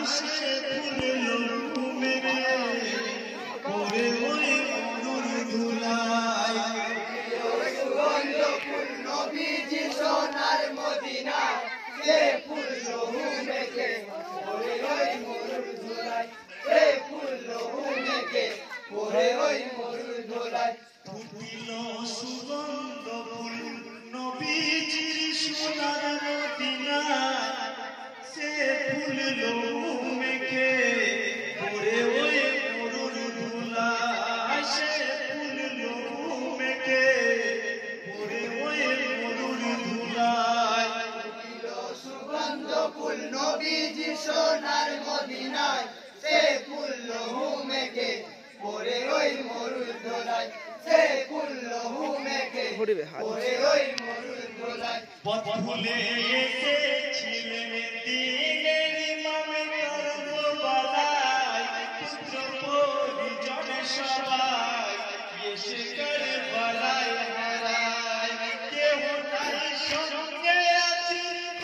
সে ফুল মেঘে পড়ে ওই মরুর ধুলায় সুগন্ধ ফুল নবীজি সোনার মদিনা সে ফুল লহু মেঘে পড়ে ওই মরুর ধুলায় সে ফুল লহু মেঘে পড়ে ওই মরুর ধুলায় ফুটিল সুগন্ধ ফুল নবীজির সোনার মদিনা সে ফুল লহু মেঘে পড়ে ওই মরুর ধুলায় সে ফুল লহু মেঘে পড়ে ওই মরুর ধুলায় সুগন্ধ ফুল নবীজি সোনার মদিনায় সে ফুল লহু মেঘে পড়ে ওই মরুর ধুলায় সে ফুল লহু মেঘে পড়ে ওই মরুর ধুলায় পথ ভুলে এসেছিলেন দিনের ইমামে কারবালায় পুত্র পরিজন সবাই এসে কারবালায় হারায় কেহ নাই সঙ্গে আছি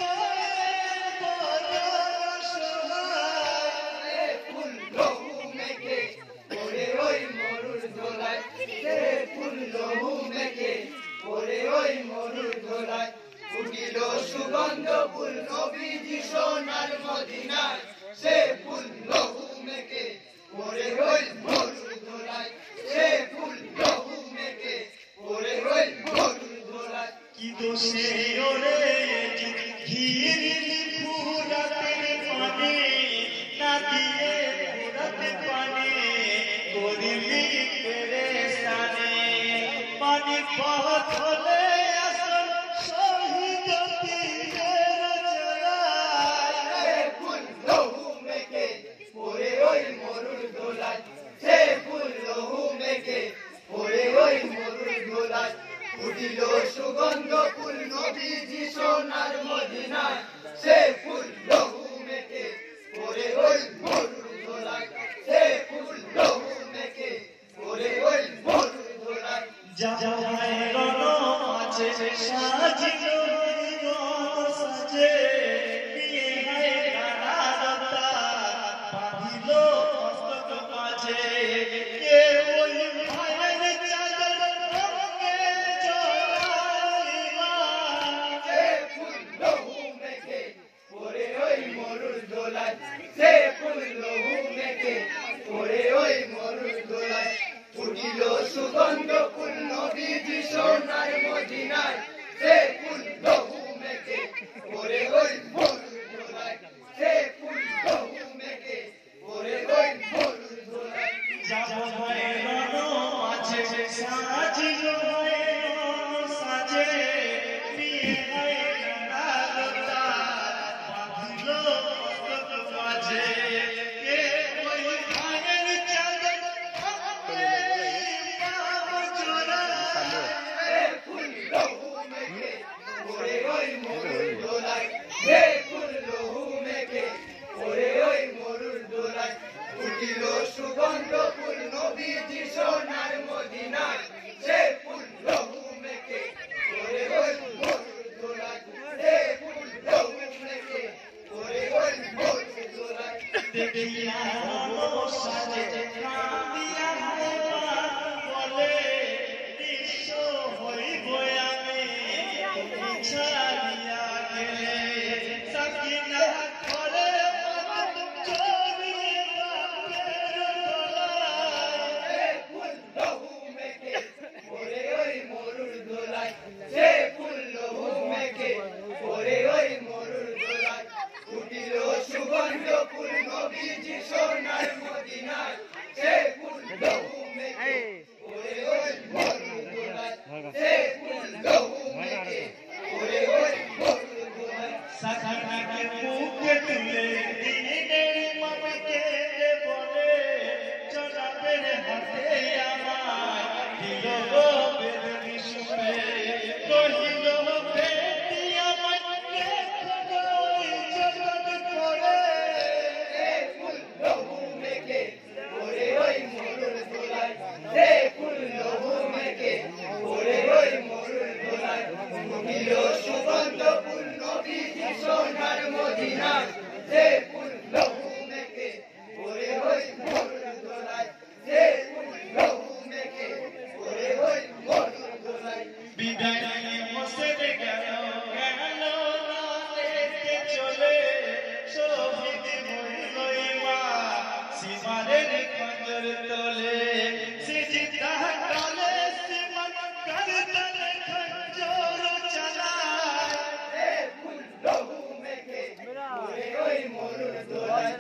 বড় অসহায় ফুল লহু মেঘে পড়ে ওই মরুর ধুলায় সে ফুল লহু মেঘে পড়ে ওই মরুর ধুলায় ফুটিল সুগন্ধ ফুল নবীজি সোনার মদিনায় সে ফুল লহু মেঘে পড়ে ওই মরুর ধুলায় সে ফুল লহু মেঘে পড়ে ওই মরুর ধুলায় কি দোষে ওরে ঘিরিলি ফুরাতের পানে না দিয়ে ফুরাতে পানে করিলি পেরেশানে পানি পথ হলে আসল শহীদ পীরের চলায় সে ফুল লহু মেঘে পড়ে ওই মরুর ধুলায় সে ফুল লহু মেঘে পড়ে ওই মরুর ধুলায় ফুটিল সুগন্ধ ফুল নবীজি সোনার মদিনায় সে ফুল লহু মেঘে পড়ে ওই মরুর ধুলায় সে ফুল লহু মেঘে পড়ে ওই মরুর ধুলায় যাওয়ায় রণ আছে সাজিল সাজে নিয়ে হায় কারারতা বাঁধিল মস্তক মাঝে কে ওই ভাইয়ের চাদর রঙে জড়াইবা সে ফুল লহু মেঘে পড়ে ওই মরুর ধুলায় সে ফুল লহু মেঘে পড়ে ওই মরুর ধুলায় ফুটিল সুগন্ধ ফুল নবীজি সোনার মদিনায় সে ফুল লহু মেঘে পড়ে ওই মরুর ধুলায় সে ফুল লহু মেঘে পড়ে ওই মরুর ধুলায় যাওয়ায় রণ আছে সাজিল সাজে নিয়ে হায় কারারতা বাঁধিল মস্তক মাঝে কে ওই ভাইয়ের চাদর সে ফুল লহু মেঘে পড়ে ওই মরুর ধুলায় সে ফুল লহু মেঘে পড়ে ওই মরুর ধুলায় ফুটিল সুগন্ধ ফুল নবীজি সোনার মদিনায় সে ফুল লহু মেঘে পড়ে ওই মরুর ধুলায় সে ফুল লহু মেঘে পড়ে ওই মরুর ধুলায় দেখিয়া সাজে কাঁদিয়া বলে বিশ্ব হইব আমি তুমি ছাড়িয়া গেলে সাকিনা করে চড়িয়ে বাপের গলায় সে ফুল লহু মেঘে পড়ে ওই মরুর ধুলায় সে ফুল লহু মেঘে পড়ে ওই মরুর ধুলায় ফুটিল সুগন্ধ ফুল নবীজি সোনার মদিনায় সে ফুল লহু মেঘে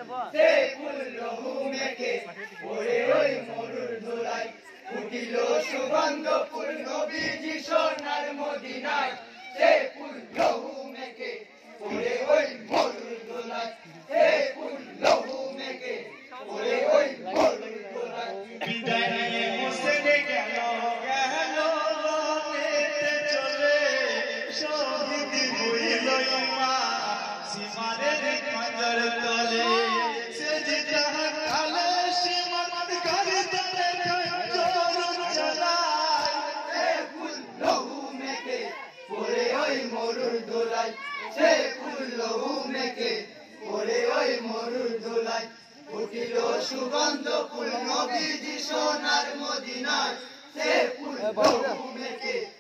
সে ফুল লহু মেখে পড়ে ওই মরুর দোলায় ফুটিল সুগন্ধ পূর্ণ বীজি সোনার মদিনায় সে ফুল লহু মেখে পড়ে ওই মরুর দোলায় সে ফুল লহু মেখে পড়ে ওই মরুর দোলায় বিদায় নিয়ে মুসলে গেল গেল লনেতে চলে শহীদ হইল মা সীমানের খঞ্জর তলে সে জিতা কালে সীমান্ত গাড়ি তলে খঞ্জর চালায় সে ফুল লহু মেখে পড়ে ওই মরুর দোলায় সে ফুল লহু মেখে পড়ে ওই মরুর দোলায় ফুটিল সুগন্ধ পূর্ণ বীজি সোনার মদিনায় সে ফুল লহু মেখে